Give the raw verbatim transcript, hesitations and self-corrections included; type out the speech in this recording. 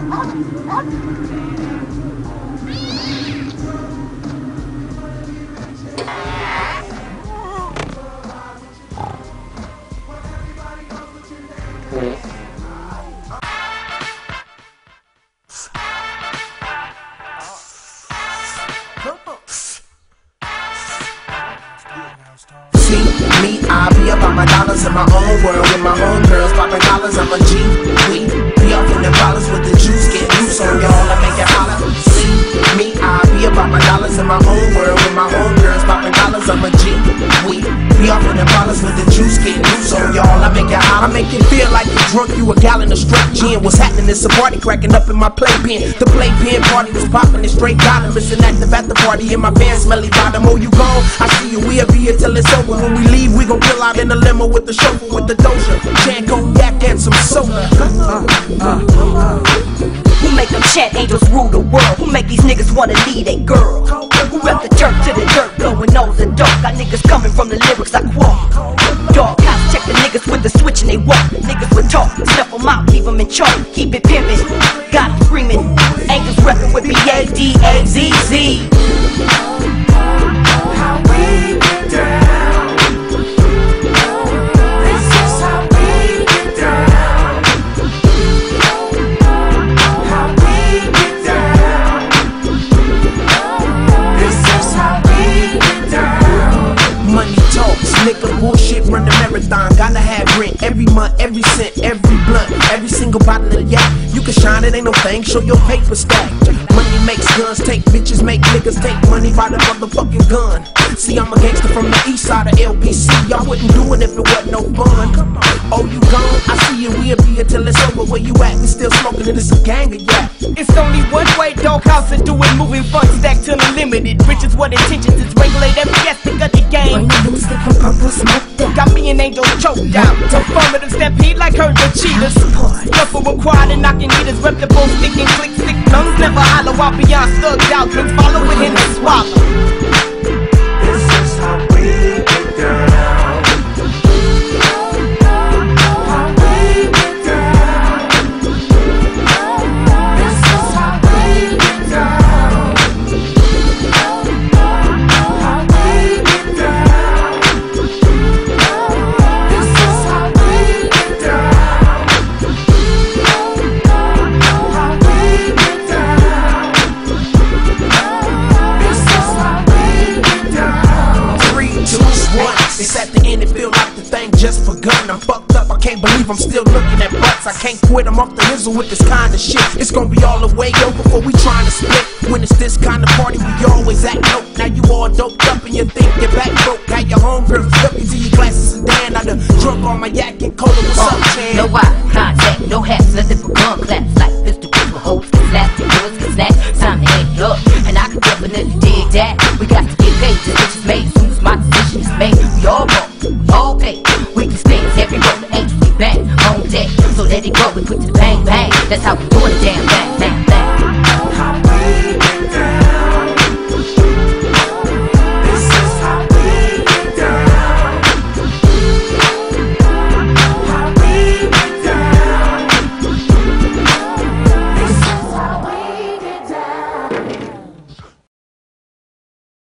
Me, I be about my dollars in my own world with my own girls, popping dollars. I'm a G. We be off in the dollars with the juice, get loose on y'all. I make it holler. See me, I be about my dollars in my own world with my own girls, popping dollars. I'm a G. We be off in the dollars with the juice, get loose on y'all. I make it holler. I make it feel like you drunk, you a gallon of straight gin. What's happening? It's a party cracking up in my playpen. The playpen party was popping, it straight got him. Missing active at the party in my pants, smelly bottom. Oh, you gone? I see you. We'll be here till it's over. When we leave, we gon' pull out in the limo with the chauffeur, with the doja, chan, cognac, and some soda. Uh, uh, uh. Who make them chant angels rule the world? Who make these niggas wanna lead a girl? Who rep the dirt to the dirt, blowing nose and dope? Got niggas coming from the lyrics I quote. Dog cops check the niggas with the switch and they walk. Niggas would talk, step them out, leave them in chalk. Keep it pimpin', got them screaming. Angels reppin' with B A D A Z Z. How we get down. This is how we get down. How we get down. This is how we get down. Money talks, nigga, bullshit, run the marathon. Gotta have rent every month, every cent, every blunt, every single bottle of yak. You can shine, it ain't no thing, show your paper stack. Money makes guns, take bitches, make niggas take money by the motherfucking gun. See, I'm a gangster from the east side of L B C. Y'all wouldn't do it if it wasn't no fun. Oh, you gone? I see you, we'll be here till it's over. Where you at? We still smoking and it's a gang of yak. It's only one way, doghouse and do it, moving funds stack to the limited. Riches, what intentions is regulate every aspect of the game. Got me and angels choked out. Affirmative stampede like herd of cheetahs. Shuffle required and knocking meters. Rep the both sticking click stick lungs. Never hollow out beyond thugged out. Drinks follow it in the swallow. This is how we get down. How we get down. This is how we get down. How we get down. This is how we get down. How we get down. This is how we get down. Three, two, one. It's at the end, it feel like the thing just begun. I'm fucked up, I can't believe I'm still looking at butts. I can't quit, I'm off the hizzle with this kind of shit. It's gonna be all the way over before we trying to split. When it's this kind of party, we always act dope. Now you all doped up and you think you're back broke. Got your homegirl stuck into your glasses and Dan. I done drunk on my yak and cola. What's up, Chan? No eye contact, no hats, nothing for gun claps. Like pistol whip with hoes, get slapped, and girls get snatched. Time to add it up, and I can definitely dig that. We got to get paid, this bitch is made. As soon as my decision is made, we all go, we all pay. We can stand every road, the angels we bang on deck. So let it go, we put to the bang bang. That's how we do it, damn bang bang bang. How we get down.